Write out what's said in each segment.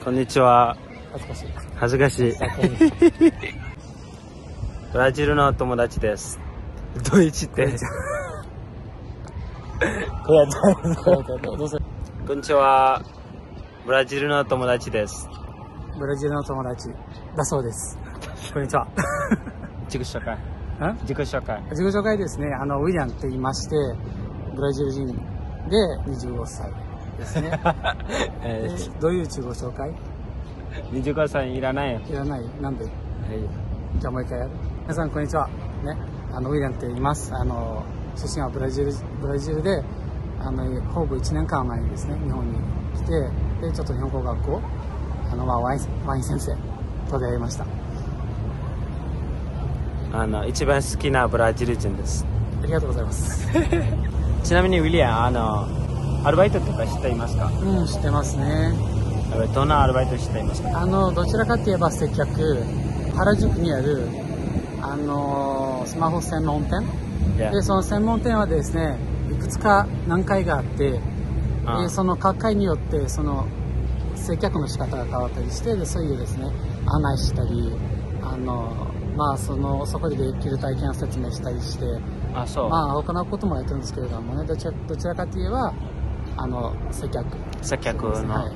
こんにちは。 恥ずかしい。 恥ずかしい。ブラジルの友達です。ドイツって。こんにちは。ブラジルの友達です。 ブラジルの友達だそうです。こんにちは。 自己紹介。自己紹介。 自己紹介ですね。ウィリアムって言いまして、ブラジル人で25歳ですね。どういう自己紹介 ？25歳いらないよ。 いらない。なんで？はい。じゃあもう一回やる。皆さんこんにちは。ね。ウィリアムって言います。出身はブラジルで、ほぼ1年間前にですね、日本に来て、で、ちょっと日本語学校、ワイン先生と出会いました。 一番好きなブラジル人です。 ありがとうございます。 ちなみにウィリアム、アルバイトとか知っていますか？ うん、知ってますね。 どんなアルバイト知っていますか？ どちらかといえば接客、原宿にある、スマホ専門店。で、その専門店はですね、いくつか何階があって、で、その各階によって、その接客の仕方が変わったりして、で、そういうですね、案内したり、そこでできる体験を説明したりして、他のこともやってるんですけれどもね、どちらかといえば、 接客の、 はい、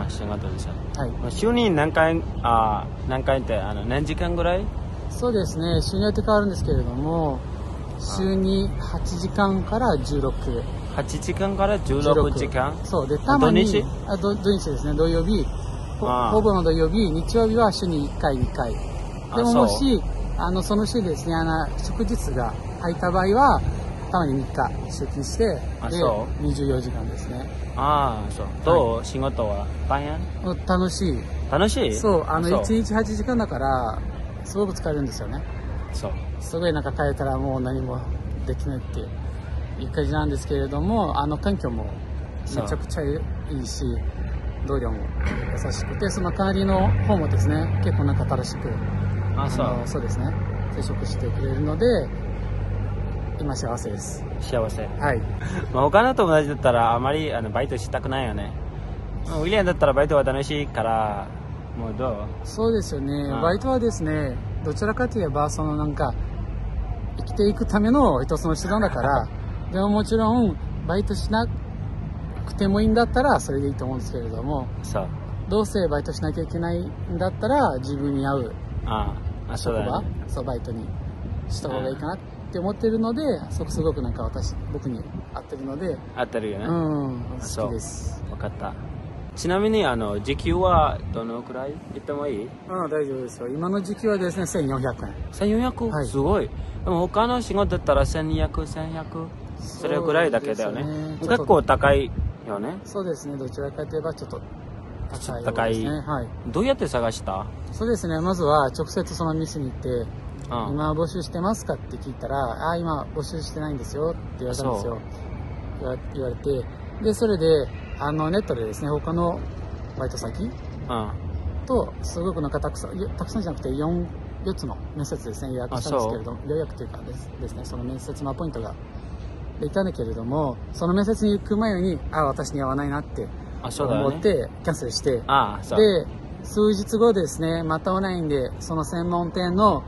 仕事ですよね。 はい。 週に何回って何時間ぐらい？ そうですね、週によって変わるんですけれども、週に8時間から16。 8時間から16時間？ そうで、たまに土日ですね、土曜日、ほぼの土曜日、日曜日は週に1回2回。でももしその週ですね、祝日が入った場合はたまに3日出勤して、で24時間ですね。 そう。どう？仕事は大変？ 楽しい。 楽しい？ そう、1日8時間だからすごく疲れるんですよね。 そう。 すごい帰ったらもう何もできないっていう感じなんですけれども、環境もめちゃくちゃいいし、同僚も優しくて、その隣の方もですね、結構楽しく、そうですね、接触してくれるので、今幸せです。 幸せ。 はい。 他の友達だったらあまりバイトしたくないよね。ウィリアムだったらバイトは楽しいから、もうどう？ そうですよね。バイトはですね、どちらかといえば生きていくための一つの手段だから、でももちろんバイトしなくてもいいんだったらそれでいいと思うんですけれども、どうせバイトしなきゃいけないんだったら自分に合う職場、バイトにした方がいいかなって思ってるので、すごく僕に合ってるので。合ってるよね。好きです。 分かった。ちなみに時給はどのくらい言ってもいい？ 大丈夫ですよ。今の時給はですね、1400円。 1400？はい、すごい。でも他の仕事だったら1200、1100？それぐらいだけだよね。結構高いよね。 そうですね。どちらかといえばちょっと高いですね。はい。 どうやって探した？ そうですね。まずは直接その店に行って、今募集してますかって聞いたら、今募集してないんですよって言われたんですよ。言われて、で、それで、ネットでですね、他のバイト先と、すごくたくさんじゃなくて4つの面接ですね、予約したんですけれども、予約というかですね、その面接のアポイントができたんだけれども、その面接に行く前に、私に合わないなって思ってキャンセルして、で、数日後ですね、またオンラインで、その専門店の、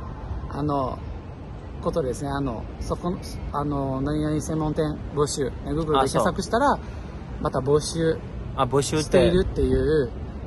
ことですね、何々専門店募集、Google で検索したら、また募集しているっていう、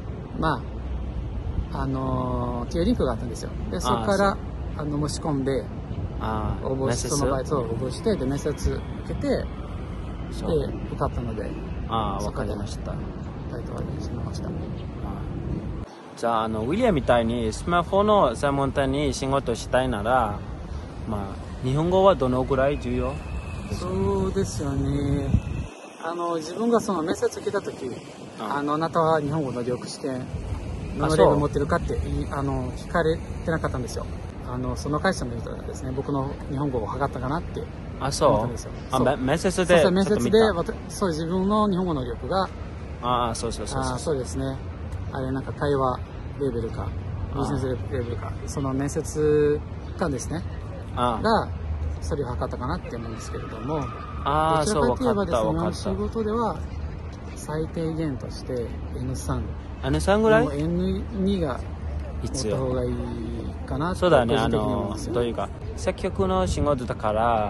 っていうリンクがあったんですよ。で、そこから申し込んで、そのバイトを応募して、で、面接受けて、で、受かったので、 わかりました。 バイトはしてました。 じゃあ、ウィリアムみたいにスマホの専門店に仕事したいなら、日本語はどのぐらい重要？ そうですよね。自分がその面接受けた時、あなたは日本語の力士験のレベル持ってるかって聞かれてなかったんですよ。その会社の人がですね、僕の日本語を測ったかなって思ったんですよ。 面接で？ 面接で、自分の日本語能力が、そうですね。会話レベルか、ビジネスレベルか、その面接官ですね、が、それを測ったかなって思うんですけれども、どちらかといえばですね、仕事では最低限として N3 N3 ぐらい N2 が持った方がいいかな。 そうだね、 個人的に思いますよ。 どういうか、接客の仕事だから、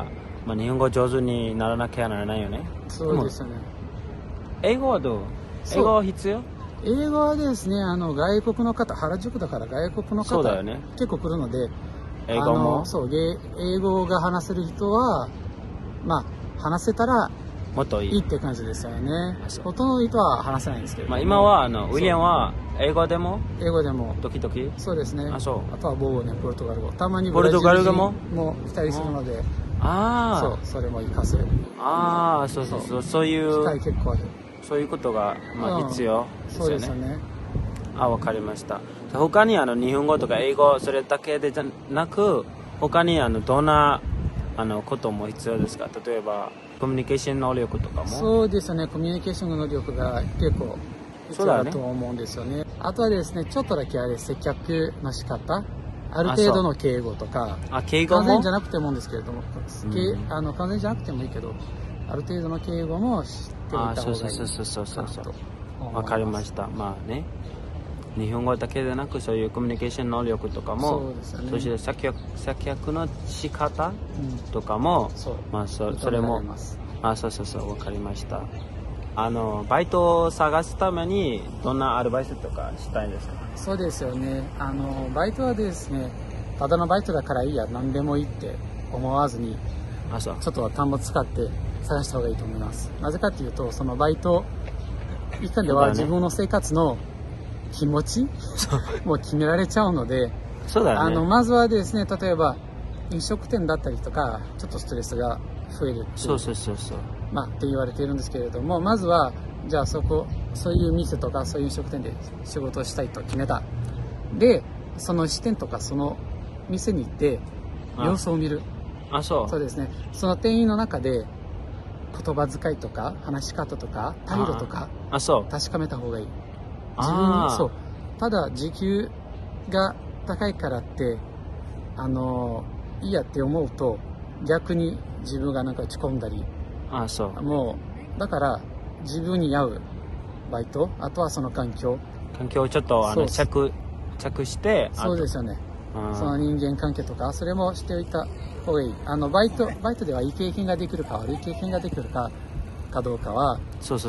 まあ、日本語上手にならなきゃならないよね。 そうですよね。 英語はどう？英語は必要？ 英語はですね、外国の方、原宿だから外国の方、 そうだよね、 結構来るので、 英語も英語が話せる人は、まあ、話せたらもっといいいいって感じですよね。ほとんどの人は話せないんですけど、 まあ、今はウィリアムは英語でも英語でも時々 そうですね。 あとは母語ね、ポルトガル語、たまにポルトガル語も来たりするので、それも活かせる。 そういう機会結構ある。 そういうことが、まあ、必要ですよね。 そうですよね。 わかりました。他に日本語とか英語それだけでじゃなく、他にどんなことも必要ですか？例えばコミュニケーション能力とかも。 そうですね、コミュニケーションの能力が結構必要だと思うんですよね。あとはですね、ちょっとだけ接客の仕方、ある程度の敬語とか、 敬語も完全じゃなくてもいいんですけれども、完全じゃなくてもいいけど、ある程度の敬語も知っておいた方がいいかなと。 わかりました。まあね、日本語だけでなく、そういうコミュニケーション能力とかも、そして接客の仕方とかも、まあそれも、わかりました。バイトを探すためにどんなアドバイスとかしたいですか？ そうですよね。バイトはですね、ただのバイトだからいいや、何でもいいって思わずに、ちょっと単語使って探した方がいいと思います。なぜかっていうと、そのバイト一環では自分の生活の気持ちもう決められちゃうので、 そうだね。 まずはですね、例えば飲食店だったりとか、ちょっとストレスが増えるっていう、まあって言われているんですけれども、まずはじゃあそういう店とかそういう飲食店で仕事をしたいと決めた。で、その支店とかその店に行って様子を見る。そうですね。その店員の中で言葉遣いとか話し方とか態度とか確かめた方がいい。ただ時給が高いからっていいやって思うと逆に自分がなんか落ち込んだり、もうだから自分に合うバイト、あとはその環境をちょっとチェックして、そうですよね。その人間関係とかそれもしておいた方がいい。バイトではいい経験ができるか悪い経験ができるかどうかは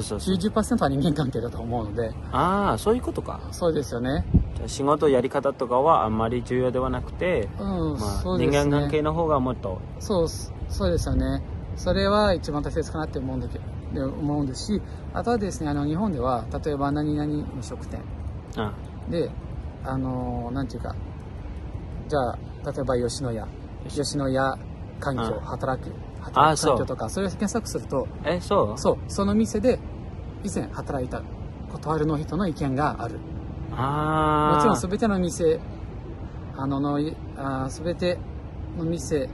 90% は人間関係だと思うので。 そういうことか。 そうですよね。 仕事やり方とかはあんまり重要ではなくて、人間関係の方がもっとそうですよね。それは一番大切かなって思うんですし、あとはですね、日本では例えば何々飲食店でなんていうか、じゃあ例えば吉野家環境、働く環境とか、それを検索すると、その店で以前働いた断るの人の意見がある。もちろん全ての店全ての店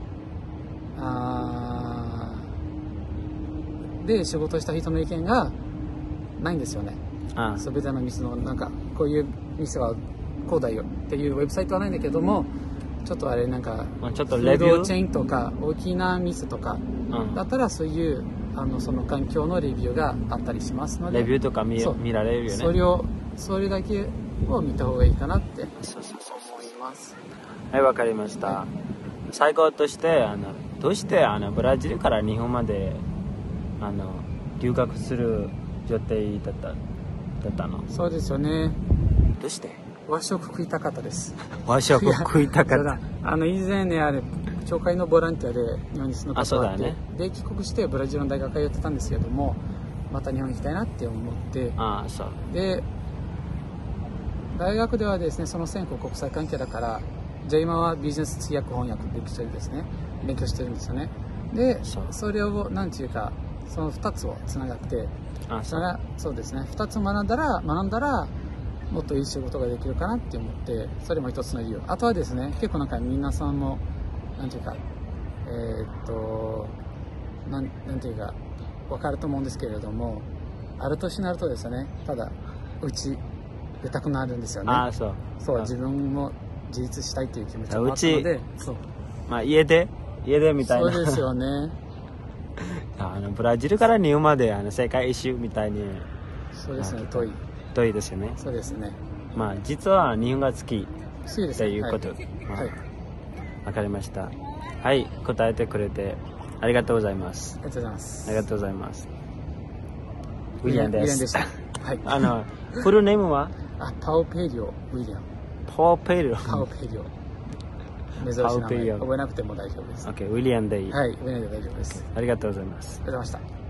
で仕事した人の意見がないんですよね。全ての店のなんかこういう店はこうだよっていうウェブサイトはないんだけども、ちょっとあれなんかちょっとレビューチェーンとか大きな店とかだったらそういうその環境のレビューがあったりしますので、 レビューとか見られるよね。 それだけを見た方がいいかなって思います。 はい、わかりました。最後としてどうしてブラジルから日本まで留学する予定だったの？そうですよね。どうして？和食食いたかったです。和食食いたかった。以前ね、教会のボランティアで日本に住んだことがあって、で帰国してブラジルの大学通ってたんですけども、また日本に行きたいなって思って、で大学ではですね、その専攻国際関係だから、じゃあ今はビジネス通訳翻訳勉強してるんですよね。でそれをなんていうか、その2つをつながって、そうですね、2つ学んだらもっといい仕事ができるかなって思って、それも一つの理由。あとはですね、結構なんか皆さんもなんていうかなんていうか分かると思うんですけれども、ある年になるとですね、ただ出たくなるんですよね。そう自分も自立したいという気持ちがあったので、家でみたいな。そうですよね。ブラジルから日本まで世界一周みたいに。そうですね、遠い。 遠いですよね。 そうですね。 まあ実は日本が好き好きですということ。 はい。 わかりました。はい、答えてくれてありがとうございます。 ありがとうございます。 ありがとうございます。ウィリアムです。 ウィリアムでした。 はい。フルネームは？ パオペリオ・ウィリアム。 パオペリオ。 パオペリオ。珍しい名前。覚えなくても大丈夫です。 OK、ウィリアムでいい。 はい、ウィリアムで大丈夫です。 ありがとうございます。 ありがとうございました。